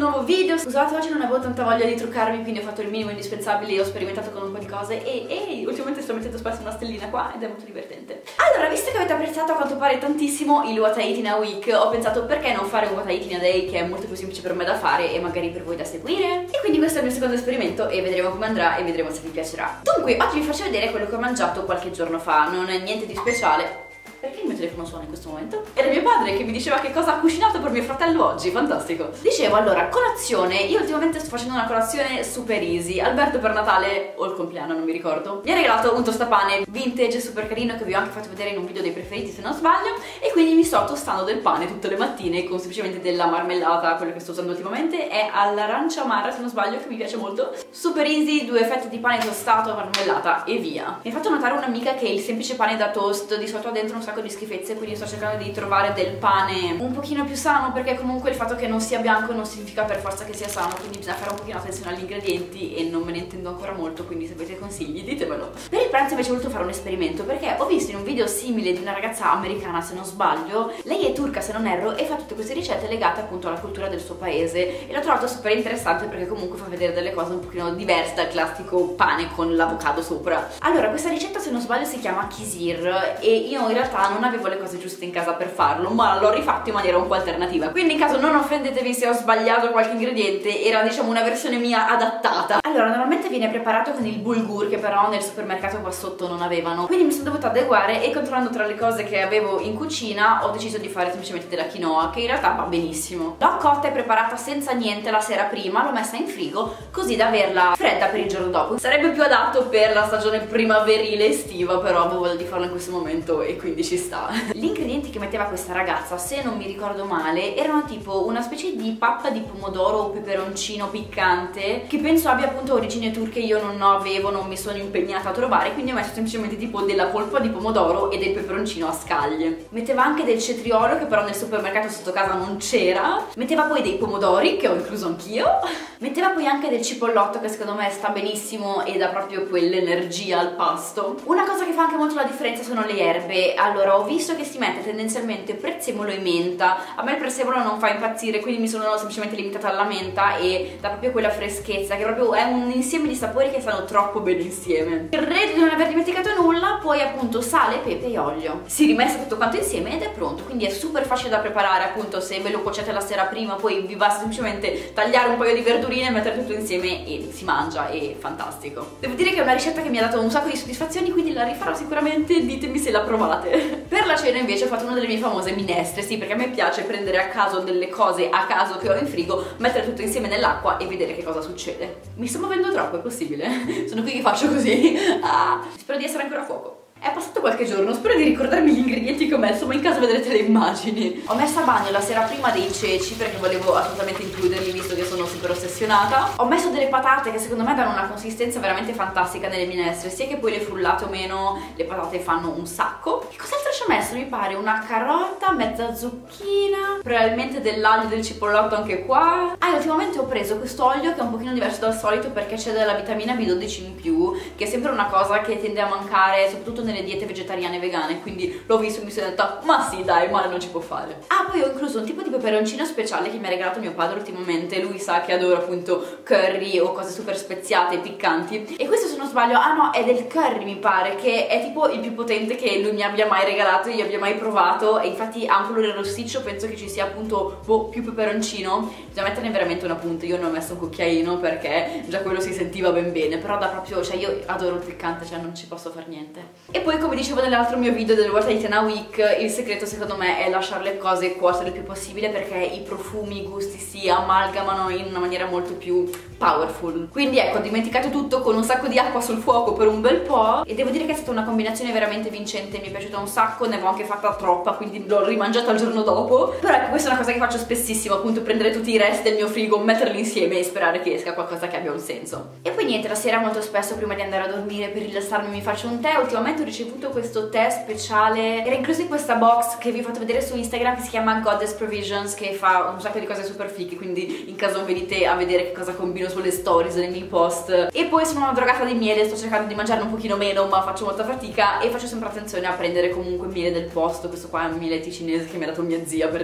nuovo video. Scusate, oggi non avevo tanta voglia di truccarmi, quindi ho fatto il minimo indispensabile, ho sperimentato con un po' di cose e ultimamente sto mettendo spesso una stellina qua ed è molto divertente. Allora, visto che avete apprezzato a quanto pare tantissimo il What I Eat in a Week, ho pensato perché non fare un What I Eat in a Day, che è molto più semplice per me da fare e magari per voi da seguire. E quindi questo è il mio secondo esperimento e vedremo come andrà e vedremo se vi piacerà. Dunque, oggi vi faccio vedere quello che ho mangiato qualche giorno fa, non è niente di speciale. Perché il mio telefono suona in questo momento? Era mio padre che mi diceva che cosa ha cucinato per mio fratello oggi, fantastico. Dicevo, allora, colazione. Io ultimamente sto facendo una colazione super easy. Alberto per Natale, o il compleanno, non mi ricordo, mi ha regalato un tostapane vintage super carino che vi ho anche fatto vedere in un video dei preferiti se non sbaglio. E quindi mi sto tostando del pane tutte le mattine con semplicemente della marmellata. Quello che sto usando ultimamente è all'arancia amara se non sbaglio, che mi piace molto. Super easy, 2 fette di pane tostato, marmellata e via. Mi ha fatto notare un'amica che il semplice pane da toast di solito ha dentro un sacco di schifezze, quindi sto cercando di trovare del pane un pochino più sano, perché comunque il fatto che non sia bianco non significa per forza che sia sano, quindi bisogna fare un pochino attenzione agli ingredienti e non me ne intendo ancora molto, quindi se avete consigli ditemelo. Per il pranzo invece ho voluto fare un esperimento, perché ho visto in un video simile di una ragazza americana se non sbaglio, lei è turca se non erro e fa tutte queste ricette legate appunto alla cultura del suo paese e l'ho trovato super interessante perché comunque fa vedere delle cose un pochino diverse dal classico pane con l'avocado sopra. Allora, questa ricetta se non sbaglio si chiama kisir e io in realtà non avevo le cose giuste in casa per farlo, ma l'ho rifatto in maniera un po' alternativa, quindi in caso non offendetevi se ho sbagliato qualche ingrediente, era diciamo una versione mia adattata. Allora, normalmente viene preparato con il bulgur, che però nel supermercato qua sotto non avevano, quindi mi sono dovuta adeguare e controllando tra le cose che avevo in cucina ho deciso di fare semplicemente della quinoa, che in realtà va benissimo. L'ho cotta e preparata senza niente la sera prima, l'ho messa in frigo così da averla fredda per il giorno dopo. Sarebbe più adatto per la stagione primaverile estiva, però avevo voglia di farlo in questo momento e quindi ci sta. Gli ingredienti che metteva questa ragazza, se non mi ricordo male, erano tipo una specie di pappa di pomodoro o peperoncino piccante che penso abbia appunto origini turche, io non avevo, non mi sono impegnata a trovare, quindi ho messo semplicemente tipo della polpa di pomodoro e del peperoncino a scaglie. Metteva anche del cetriolo che però nel supermercato sotto casa non c'era, metteva poi dei pomodori che ho incluso anch'io, metteva poi anche del cipollotto che secondo me sta benissimo e dà proprio quell'energia al pasto. Una cosa che fa anche molto la differenza sono le erbe. Allora, ho visto che si mette tendenzialmente prezzemolo e menta. A me il prezzemolo non fa impazzire, quindi mi sono semplicemente limitata alla menta e dà proprio quella freschezza che proprio è un insieme di sapori che stanno troppo bene insieme. Credo di non aver dimenticato nulla, poi appunto sale, pepe e olio. Si rimessa tutto quanto insieme ed è pronto, quindi è super facile da preparare, appunto se ve lo cuocete la sera prima poi vi basta semplicemente tagliare un paio di verdurine, mettere tutto insieme e si mangia, è fantastico. Devo dire che è una ricetta che mi ha dato un sacco di soddisfazioni, quindi la rifarò sicuramente, ditemi se la provate. Per la cena invece ho fatto una delle mie famose minestre, sì, perché a me piace prendere a caso delle cose a caso che ho in frigo, mettere tutto insieme nell'acqua e vedere che cosa succede. Mi sto muovendo troppo, è possibile? Sono qui che faccio così. Spero di essere ancora a fuoco. È passato qualche giorno, spero di ricordarmi gli ingredienti che ho messo, ma in caso vedrete le immagini. Ho messo a bagno la sera prima dei ceci perché volevo assolutamente includerli visto che sono super ossessionata. Ho messo delle patate che secondo me danno una consistenza veramente fantastica nelle minestre, sia che poi le frullate o meno, le patate fanno un sacco. Che cos'altro ci ho messo? Mi pare una carota, mezza zucchina, probabilmente dell'aglio e del cipollotto anche qua. E ultimamente ho preso questo olio che è un pochino diverso dal solito perché c'è della vitamina B12 in più, che è sempre una cosa che tende a mancare soprattutto nelle diete vegetariane e vegane, quindi l'ho visto e mi sono detta ma sì dai, male non ci può fare. Poi ho incluso un tipo di peperoncino speciale che mi ha regalato mio padre ultimamente, lui sa che adoro appunto curry o cose super speziate e piccanti e questo se non sbaglio, no, è del curry mi pare, che è tipo il più potente che lui mi abbia mai regalato, io abbia mai provato e infatti ha un colore rossiccio, penso che ci sia appunto più peperoncino, bisogna metterne veramente una punta, io non ho messo un cucchiaino perché già quello si sentiva ben bene, però da proprio, cioè io adoro il piccante, cioè non ci posso fare niente. E poi come dicevo nell'altro mio video del What I Eat in a Week, il segreto secondo me è lasciare le cose cuocere il più possibile perché i profumi, i gusti si amalgamano in una maniera molto più powerful. Quindi ecco, ho dimenticato tutto con un sacco di acqua sul fuoco per un bel po' e devo dire che è stata una combinazione veramente vincente, mi è piaciuta un sacco, ne avevo anche fatta troppa quindi l'ho rimangiata il giorno dopo. Però ecco, questa è una cosa che faccio spessissimo, appunto prendere tutti i resti del mio frigo, metterli insieme e sperare che esca qualcosa che abbia un senso. E poi niente, la sera molto spesso prima di andare a dormire per rilassarmi mi faccio un tè. Ultimamente ho ricevuto questo tè speciale, era incluso in questa box che vi ho fatto vedere su Instagram che si chiama Goddess Provisions, che fa un sacco di cose super fighe, quindi in caso venite a vedere che cosa combino sulle stories, nei miei post. E poi sono una drogata di miele, sto cercando di mangiarne un pochino meno ma faccio molta fatica e faccio sempre attenzione a prendere comunque miele del posto. Questo qua è un miele ticinese che mi ha dato mia zia, per dire.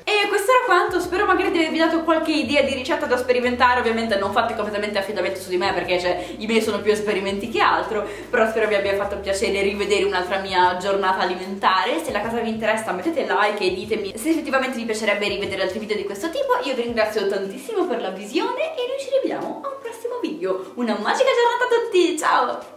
E questo era quanto, spero magari di avervi dato qualche idea di ricetta da sperimentare. Ovviamente non fate completamente affidamento su di me, perché cioè, i miei sono più esperimenti che altro, però spero vi abbia fatto piacere rivedere un'altra mia giornata alimentare. Se la cosa vi interessa mettete like e ditemi se effettivamente vi piacerebbe rivedere altri video di questo tipo. Io vi ringrazio tantissimo per la visione e noi ci rivediamo a un prossimo video. Una magica giornata a tutti, ciao!